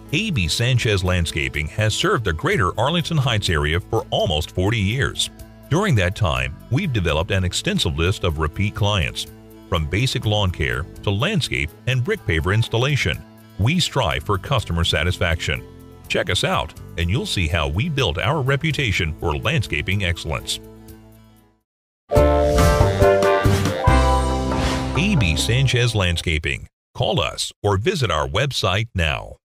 A.B. Sanchez Landscaping has served the greater Arlington Heights area for almost 40 years. During that time, we've developed an extensive list of repeat clients. From basic lawn care to landscape and brick paver installation, we strive for customer satisfaction. Check us out, and you'll see how we built our reputation for landscaping excellence. A.B. Sanchez Landscaping. Call us or visit our website now.